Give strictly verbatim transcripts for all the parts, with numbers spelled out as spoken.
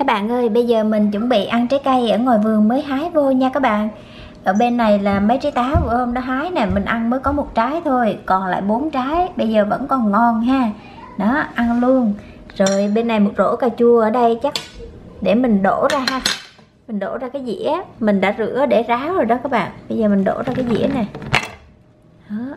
Các bạn ơi, bây giờ mình chuẩn bị ăn trái cây ở ngoài vườn mới hái vô nha các bạn. Ở bên này là mấy trái táo bữa hôm đó hái nè, mình ăn mới có một trái thôi, còn lại bốn trái, bây giờ vẫn còn ngon ha. Đó, ăn luôn. Rồi bên này một rổ cà chua ở đây chắc để mình đổ ra ha. Mình đổ ra cái dĩa, mình đã rửa để ráo rồi đó các bạn. Bây giờ mình đổ ra cái dĩa này. Đó.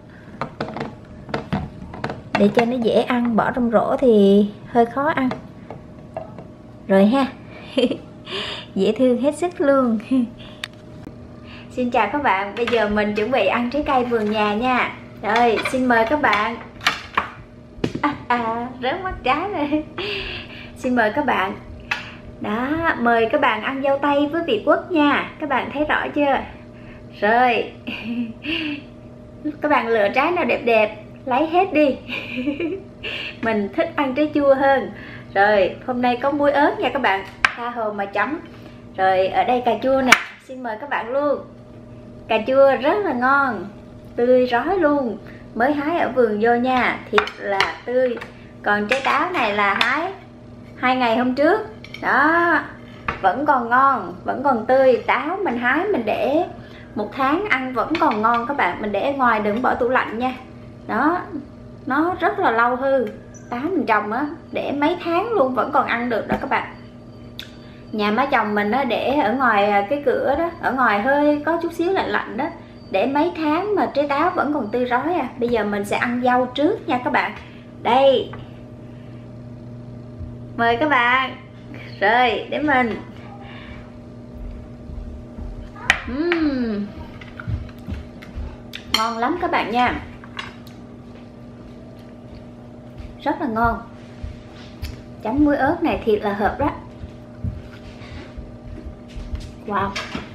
Để cho nó dễ ăn, bỏ trong rổ thì hơi khó ăn. Rồi ha. Dễ thương hết sức luôn. Xin chào các bạn, bây giờ mình chuẩn bị ăn trái cây vườn nhà nha. Rồi, xin mời các bạn. À, à rớt mất trái rồi. Xin mời các bạn. Đó, mời các bạn ăn dâu tây với vị quất nha. Các bạn thấy rõ chưa? Rồi. Các bạn lựa trái nào đẹp đẹp lấy hết đi. Mình thích ăn trái chua hơn. Rồi, hôm nay có muối ớt nha các bạn, tha hồ mà chấm. Rồi, ở đây cà chua nè, xin mời các bạn luôn. Cà chua rất là ngon, tươi rói luôn, mới hái ở vườn vô nha, thiệt là tươi. Còn trái táo này là hái hai ngày hôm trước. Đó, vẫn còn ngon, vẫn còn tươi. Táo mình hái mình để một tháng ăn vẫn còn ngon các bạn. Mình để ở ngoài đừng bỏ tủ lạnh nha. Đó, nó rất là lâu hư. Táo mình trồng á, để mấy tháng luôn vẫn còn ăn được đó các bạn. Nhà má chồng mình á, để ở ngoài cái cửa đó, ở ngoài hơi có chút xíu lạnh lạnh đó, để mấy tháng mà trái táo vẫn còn tươi rói à. Bây giờ mình sẽ ăn dâu trước nha các bạn. Đây, mời các bạn. Rồi, để mình uhm. Ngon lắm các bạn nha, rất là ngon. Chấm muối ớt này thiệt là hợp đó. Wow.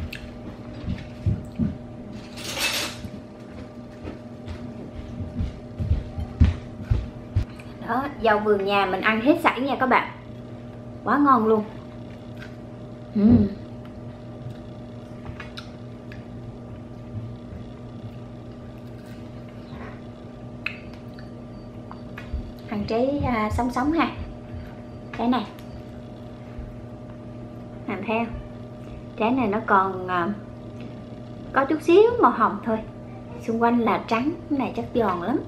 Đó, dâu vườn nhà mình ăn hết sảy nha các bạn. Quá ngon luôn. uhm. Ăn trái à, sống sống ha. Trái này làm theo. Trái này nó còn à, có chút xíu màu hồng thôi, xung quanh là trắng. Cái này chắc giòn lắm.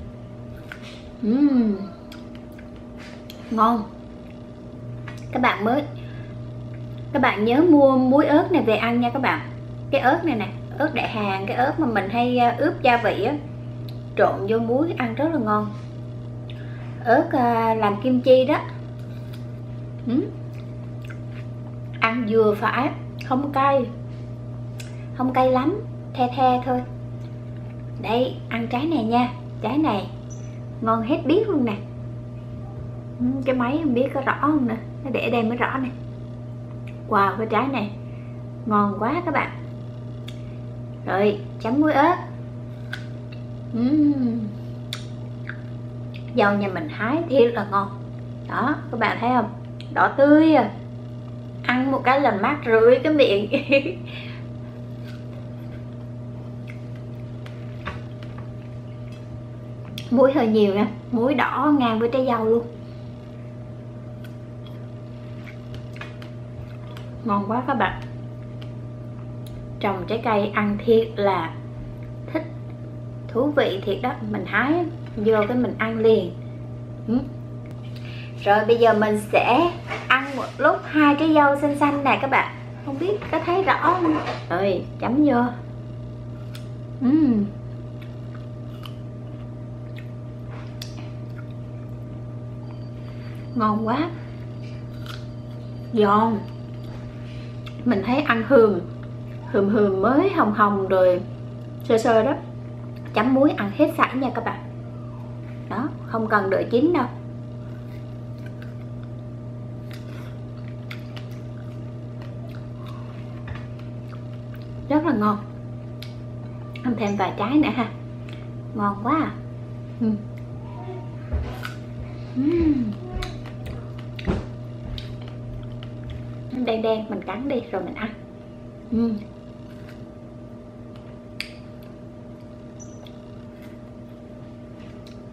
uhm. Ngon. Các bạn mới các bạn nhớ mua muối ớt này về ăn nha các bạn. Cái ớt này nè, ớt Đại Hàng, cái ớt mà mình hay ướp gia vị á, trộn vô muối ăn rất là ngon. Ớt à, làm kim chi đó. uhm. Ăn vừa phải, không cay, không cay lắm, the the thôi. Đây, ăn trái này nha. Trái này ngon hết biết luôn nè. Cái máy không biết có rõ không nè, nó để đây mới rõ nè. Wow, cái trái này ngon quá các bạn. Rồi, chấm muối ớt. uhm. Dâu nhà mình hái thiệt là ngon. Đó, các bạn thấy không? Đỏ tươi à. Ăn một cái là mát rượi cái miệng. Muối hơi nhiều nè, muối đỏ ngang với trái dâu luôn. Ngon quá các bạn. Trồng trái cây ăn thiệt là thích, thú vị thiệt đó. Mình hái vô cái mình ăn liền. ừ. Rồi bây giờ mình sẽ ăn một lúc hai trái dâu xanh xanh này các bạn. Không biết có thấy rõ không? Rồi chấm vô. uhm. Ngon quá, giòn. Mình thấy ăn hườm hườm hườm mới hồng hồng rồi sơ sơ đó. Chấm muối ăn hết sảy nha các bạn. Đó, không cần đợi chín đâu. Rất là ngon. Ăn thêm vài trái nữa ha. Ngon quá à. uhm. Uhm. Đen đen mình cắn đi rồi mình ăn. uhm.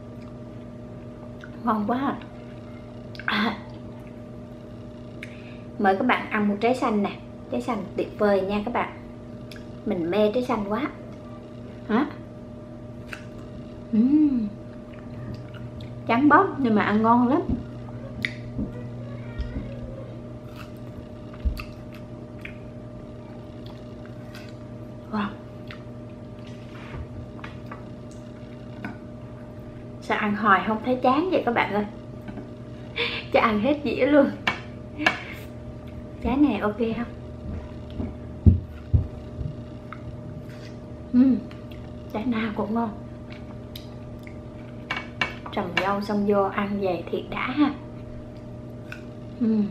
Ngon quá à. Mời các bạn ăn một trái xanh nè. Trái xanh tuyệt vời nha các bạn. Mình mê trái xanh quá. Hả? Uhm. Trắng bóc nhưng mà ăn ngon lắm. Wow. Sao ăn hoài không thấy chán vậy các bạn ơi. Cho ăn hết dĩa luôn. Trái này ok không? Uhm. Trái nào cũng ngon. Trồng dâu xong vô ăn về thiệt đã ha. Uhm.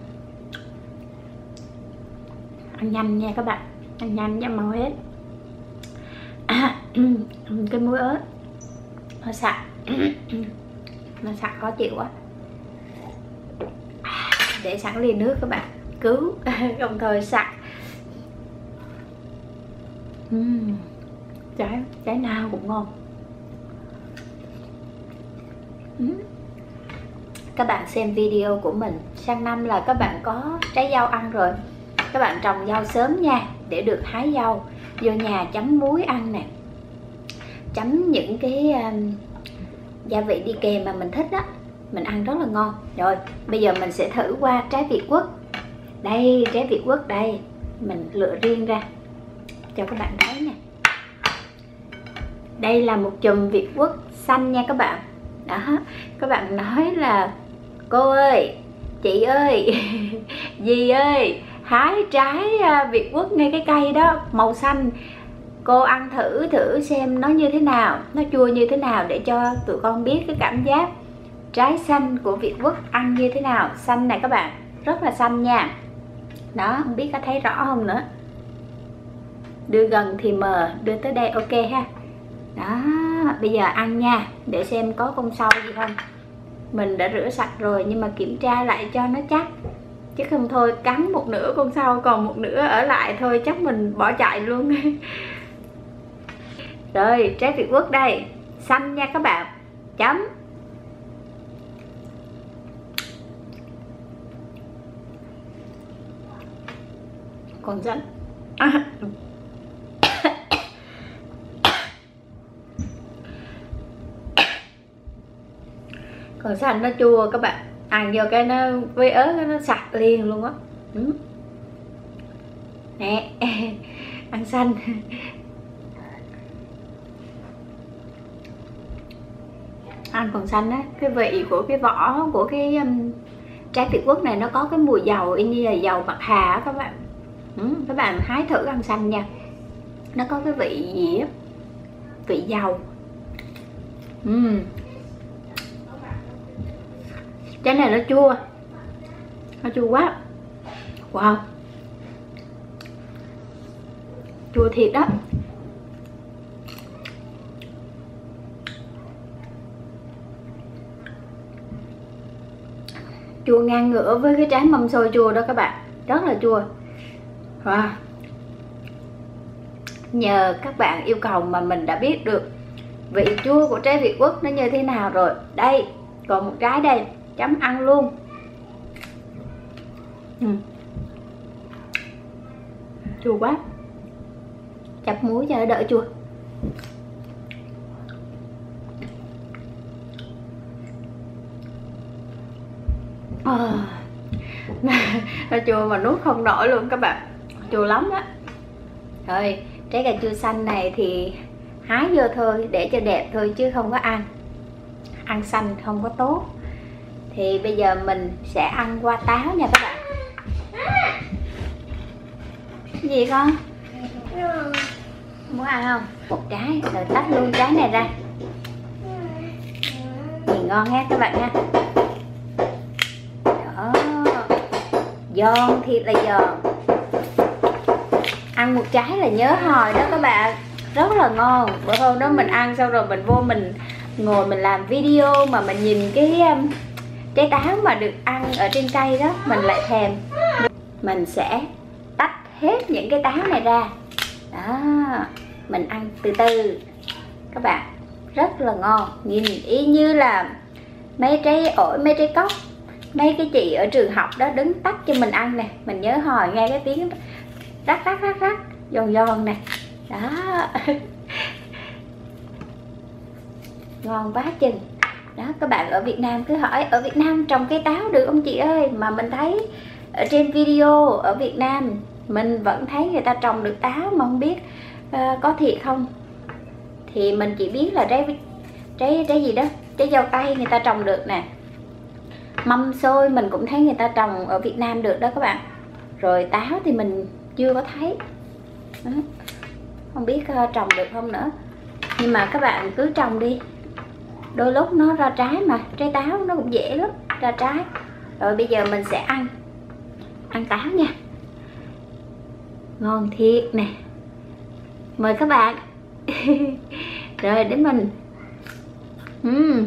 Ăn nhanh nha các bạn. Ăn nhanh nha mau hết. À, cái muối ớt nó sặc. Nó sặc khó chịu quá. Để sẵn ly nước các bạn. Cứu đồng thời sặc. uhm. Trái, trái nào cũng ngon. uhm. Các bạn xem video của mình, sang năm là các bạn có trái dâu ăn rồi. Các bạn trồng dâu sớm nha, để được hái dâu vô nhà chấm muối ăn nè, chấm những cái um, gia vị đi kèm mà mình thích á, mình ăn rất là ngon. Rồi bây giờ mình sẽ thử qua trái Việt Quất. Đây, trái Việt Quất đây, mình lựa riêng ra cho các bạn thấy nè. Đây là một chùm Việt Quất xanh nha các bạn. Đó, các bạn nói là cô ơi, chị ơi, dì ơi, hái trái Việt Quất ngay cái cây đó màu xanh, cô ăn thử thử xem nó như thế nào, nó chua như thế nào, để cho tụi con biết cái cảm giác trái xanh của Việt Quất ăn như thế nào. Xanh này các bạn, rất là xanh nha. Đó, không biết có thấy rõ không nữa. Đưa gần thì mờ, đưa tới đây ok ha. Đó, bây giờ ăn nha, để xem có con sâu gì không. Mình đã rửa sạch rồi nhưng mà kiểm tra lại cho nó chắc, chứ không thôi cắn một nửa con sâu còn một nửa ở lại thôi chắc mình bỏ chạy luôn. Rồi, trái Việt Quất đây, xanh nha các bạn. Chấm. Còn xanh. À. Còn xanh nó chua các bạn, ăn vô cái nó với ớt nó sặc liền luôn á. Ừ. Nè, ăn xanh. Ăn còn xanh á, cái vị của cái vỏ của cái um, trái Việt Quất này nó có cái mùi dầu y như là dầu bạc hà á các bạn. Ừ, các bạn hái thử ăn xanh nha. Nó có cái vị gì á, vị dầu. Uhm. Trái này nó chua, nó chua quá. Wow, chua thiệt đó. Chua ngang ngửa với cái trái mâm xôi chua đó các bạn, rất là chua. Wow. Nhờ các bạn yêu cầu mà mình đã biết được vị chua của trái Việt Quất nó như thế nào rồi. Đây, còn một trái đây, chấm ăn luôn. Ừ. Chua quá, chặt muối cho đỡ chua. À, nó chua mà nuốt không nổi luôn các bạn, chua lắm á. Rồi, trái cà chua xanh này thì hái vô thôi, để cho đẹp thôi chứ không có ăn. Ăn xanh không có tốt. Thì bây giờ mình sẽ ăn qua táo nha các bạn. Cái gì con? Muốn ăn không? Một trái, rồi tách luôn trái này ra. Nhìn ngon ha các bạn nha. Đó, giòn thiệt là giòn. Ăn một trái là nhớ hồi đó các bạn, rất là ngon. Bữa hôm đó mình ăn xong rồi mình vô mình ngồi mình làm video mà mình nhìn cái um, trái táo mà được ăn ở trên cây đó, mình lại thèm. Mình sẽ tách hết những cái táo này ra. Đó, mình ăn từ từ các bạn, rất là ngon. Nhìn y như là mấy trái ổi, mấy trái cóc mấy cái chị ở trường học đó đứng tắt cho mình ăn nè, mình nhớ hồi nghe cái tiếng rắc rắc rắc rắc giòn giòn nè đó. Ngon quá chừng đó. Các bạn ở Việt Nam cứ hỏi ở Việt Nam trồng cây táo được không chị ơi, mà mình thấy ở trên video ở Việt Nam mình vẫn thấy người ta trồng được táo mà không biết uh, có thiệt không. Thì mình chỉ biết là trái trái trái gì đó, trái dâu tây người ta trồng được nè, mâm xôi mình cũng thấy người ta trồng ở Việt Nam được đó các bạn. Rồi táo thì mình chưa có thấy đó. Không biết uh, trồng được không nữa, nhưng mà các bạn cứ trồng đi, đôi lúc nó ra trái mà, trái táo nó cũng dễ lắm ra trái. Rồi bây giờ mình sẽ ăn ăn táo nha, ngon thiệt nè, mời các bạn. Rồi để mình uhm.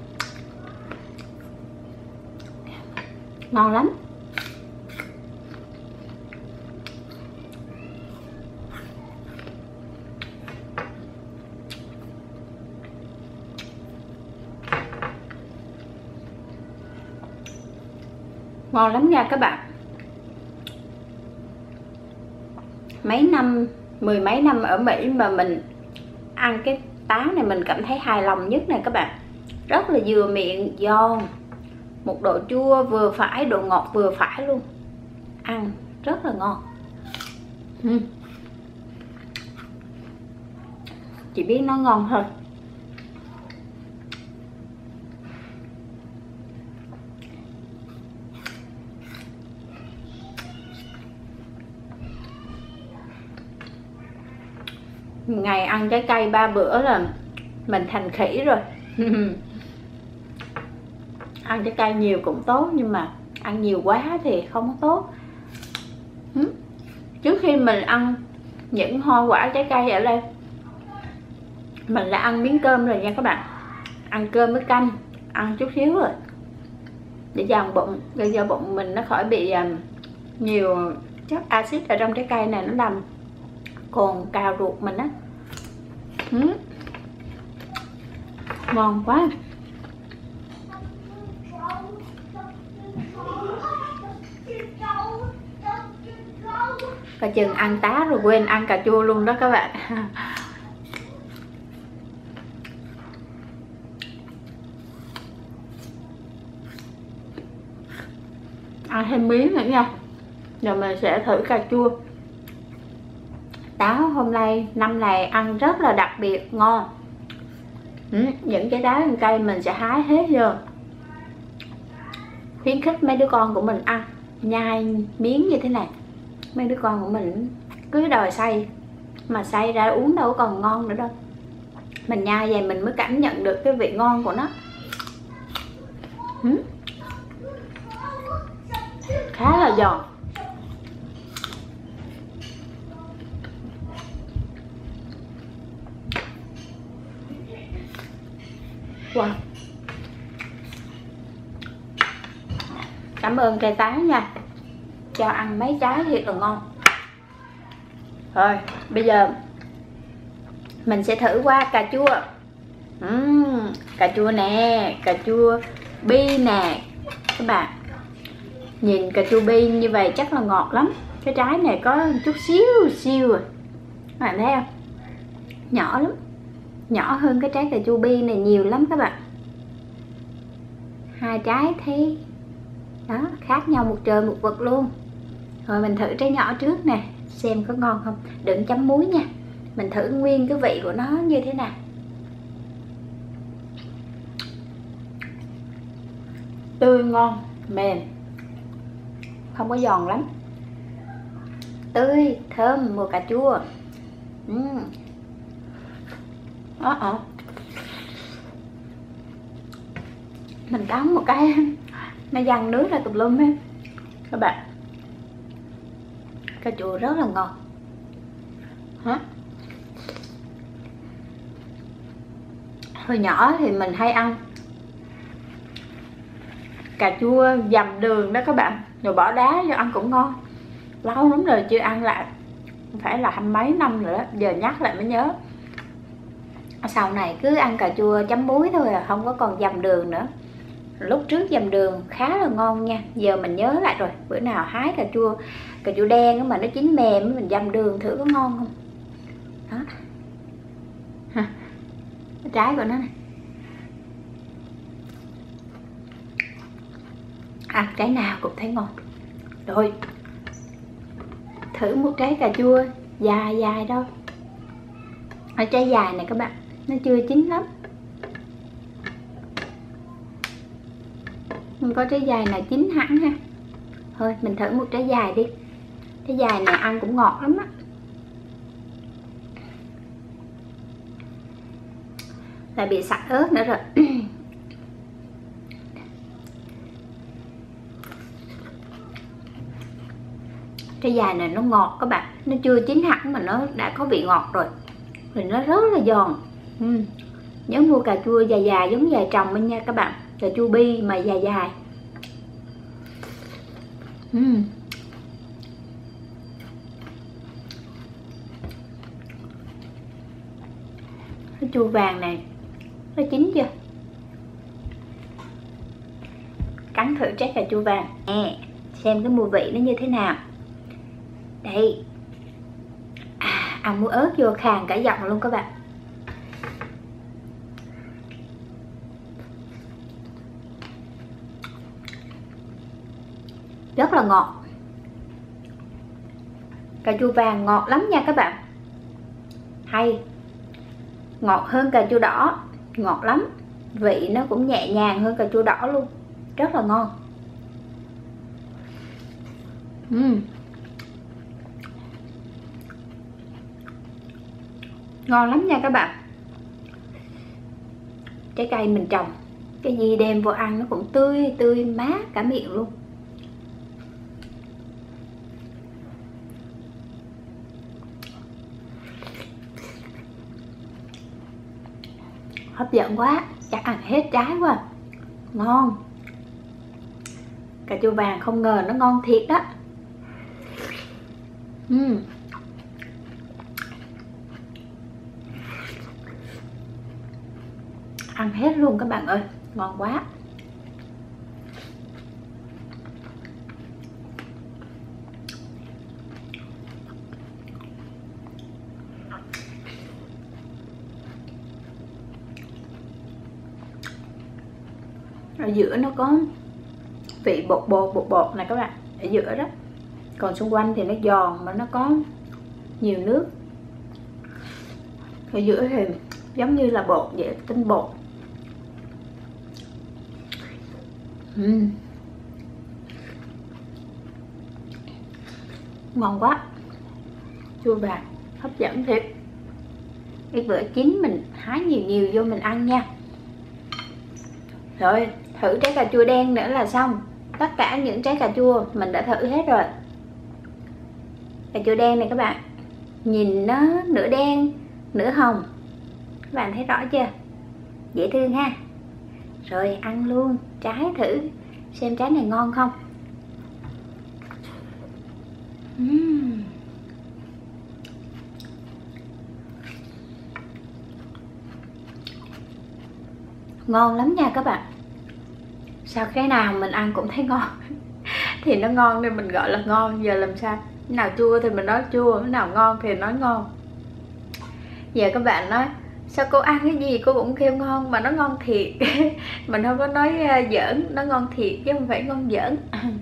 ngon lắm. Ngon lắm nha các bạn. Mấy năm, mười mấy năm ở Mỹ mà mình ăn cái táo này mình cảm thấy hài lòng nhất nè các bạn. Rất là vừa miệng, giòn, một độ chua vừa phải, độ ngọt vừa phải luôn. Ăn rất là ngon. uhm. Chỉ biết nó ngon thôi. Ngày ăn trái cây ba bữa là mình thành khỉ rồi. Ăn trái cây nhiều cũng tốt, nhưng mà ăn nhiều quá thì không có tốt. Trước khi mình ăn những hoa quả trái cây ở đây, mình đã ăn miếng cơm rồi nha các bạn. Ăn cơm với canh, ăn chút xíu rồi để dàn bụng, để cho bụng mình nó khỏi bị um, nhiều chất axit ở trong trái cây này, nó làm còn cào ruột mình á. uhm. Ngon quá. Cả chừng ăn tá rồi quên ăn cà chua luôn đó các bạn. Ăn thêm miếng nữa nha. Rồi mình sẽ thử cà chua. Táo hôm nay năm này ăn rất là đặc biệt ngon. ừ, Những cái táo ăn cây mình sẽ hái hết vô. Khuyến khích mấy đứa con của mình ăn, nhai miếng như thế này. Mấy đứa con của mình cứ đòi xay, mà xay ra uống đâu còn ngon nữa đâu. Mình nhai vậy mình mới cảm nhận được cái vị ngon của nó. ừ. Khá là giòn. Wow. Cảm ơn cây táo nha, cho ăn mấy trái thiệt là ngon. Rồi bây giờ mình sẽ thử qua cà chua. uhm, Cà chua nè, cà chua bi nè các bạn. Nhìn cà chua bi như vậy chắc là ngọt lắm. Cái trái này có chút xíu xíu rồi, các bạn thấy không? Nhỏ lắm, nhỏ hơn cái trái cà chua bi này nhiều lắm các bạn. Hai trái thấy đó, khác nhau một trời một vực luôn. Rồi mình thử trái nhỏ trước nè, xem có ngon không. Đừng chấm muối nha, mình thử nguyên cái vị của nó như thế nào. Tươi ngon, mềm, không có giòn lắm. Tươi, thơm, mùi cà chua. uhm. Đó, đó. Mình cắn một cái nó văng nước ra tùm lum hết các bạn. Cà chua rất là ngon. Hả? Hồi nhỏ thì mình hay ăn cà chua dầm đường đó các bạn, rồi bỏ đá vô ăn cũng ngon. Lâu lắm rồi chưa ăn lại, phải là hai mấy năm rồi đó, giờ nhắc lại mới nhớ. Sau này cứ ăn cà chua chấm muối thôi à, không có còn dầm đường nữa. lúc trước dầm đường khá là ngon nha. Giờ mình nhớ lại rồi, bữa nào hái cà chua cà chua đen mà nó chín mềm mình dầm đường thử có ngon không. Đó ha, cái trái của nó này, ăn trái nào cũng thấy ngon. Rồi thử một trái cà chua dài dài đâu. Ở trái dài này các bạn, nó chưa chín lắm. Không có trái dài nào chín hẳn ha. Thôi mình thử một trái dài đi. Trái dài này ăn cũng ngọt lắm á. Lại bị sặc ớt nữa rồi. Trái dài này nó ngọt các bạn, nó chưa chín hẳn mà nó đã có vị ngọt rồi. Thì nó rất là giòn. uhm. Nhớ mua cà chua dài dài giống dài trồng bên nha các bạn. Cà chua bi mà dài dài. uhm. Cái chua vàng này nó chín chưa? Cắn thử trái cà chua vàng nè, xem cái mùi vị nó như thế nào. Đây à, ăn muối ớt vô khàn cả giọng luôn các bạn. Rất là ngọt. Cà chua vàng ngọt lắm nha các bạn. Hay, ngọt hơn cà chua đỏ, ngọt lắm. Vị nó cũng nhẹ nhàng hơn cà chua đỏ luôn. Rất là ngon. uhm. Ngon lắm nha các bạn. Trái cây mình trồng, cái gì đem vô ăn nó cũng tươi tươi mát cả miệng luôn. Hấp dẫn quá, chắc ăn hết trái quá. Ngon. Cà chua vàng không ngờ nó ngon thiệt đó. uhm. Ăn hết luôn các bạn ơi, ngon quá. Ở giữa nó có vị bột bột bột bột này các bạn, ở giữa đó. Còn xung quanh thì nó giòn mà nó có nhiều nước. Ở giữa thì giống như là bột vậy, tinh bột. uhm. Ngon quá. Chua vàng hấp dẫn thiệt. Cái bữa chín mình hái nhiều nhiều vô mình ăn nha. Rồi thử trái cà chua đen nữa là xong. Tất cả những trái cà chua mình đã thử hết rồi. Cà chua đen này các bạn, nhìn nó nửa đen nửa hồng, các bạn thấy rõ chưa? Dễ thương ha. Rồi ăn luôn trái thử xem trái này ngon không. uhm. Ngon lắm nha các bạn. Sao cái nào mình ăn cũng thấy ngon. Thì nó ngon nên mình gọi là ngon. Giờ làm sao? Cái nào chua thì mình nói chua, cái nào ngon thì nói ngon. Giờ các bạn nói sao cô ăn cái gì cô cũng kêu ngon mà nó ngon thiệt. Mình không có nói uh, giỡn, nó ngon thiệt chứ không phải ngon giỡn.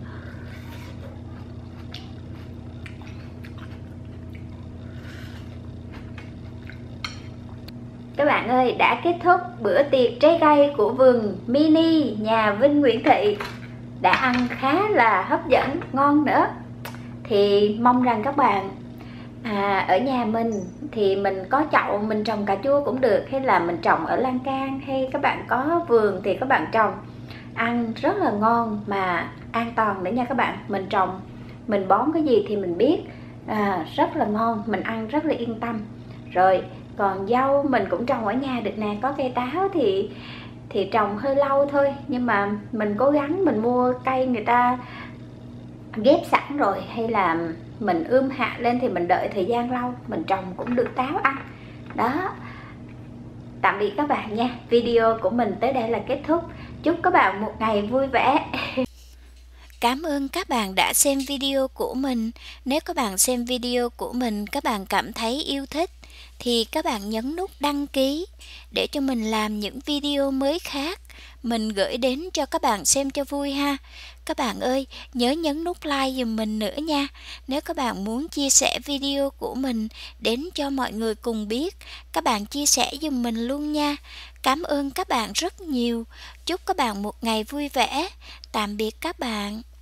Các bạn ơi, đã kết thúc bữa tiệc trái cây của vườn mini nhà Vinh Nguyễn Thị. Đã ăn khá là hấp dẫn, ngon nữa. Thì mong rằng các bạn à, ở nhà mình thì mình có chậu mình trồng cà chua cũng được, hay là mình trồng ở lan can, hay các bạn có vườn thì các bạn trồng. Ăn rất là ngon mà an toàn nữa nha các bạn. Mình trồng, mình bón cái gì thì mình biết, à, rất là ngon, mình ăn rất là yên tâm. Rồi còn dâu mình cũng trồng ở nhà được nè. Có cây táo thì thì trồng hơi lâu thôi, nhưng mà mình cố gắng mình mua cây người ta ghép sẵn rồi, hay là mình ươm hạt lên thì mình đợi thời gian lâu, mình trồng cũng được táo ăn. Đó. Tạm biệt các bạn nha. Video của mình tới đây là kết thúc. Chúc các bạn một ngày vui vẻ. Cảm ơn các bạn đã xem video của mình. Nếu các bạn xem video của mình các bạn cảm thấy yêu thích thì các bạn nhấn nút đăng ký để cho mình làm những video mới khác mình gửi đến cho các bạn xem cho vui ha. Các bạn ơi, nhớ nhấn nút like giùm mình nữa nha. Nếu các bạn muốn chia sẻ video của mình đến cho mọi người cùng biết, các bạn chia sẻ giùm mình luôn nha. Cảm ơn các bạn rất nhiều. Chúc các bạn một ngày vui vẻ. Tạm biệt các bạn.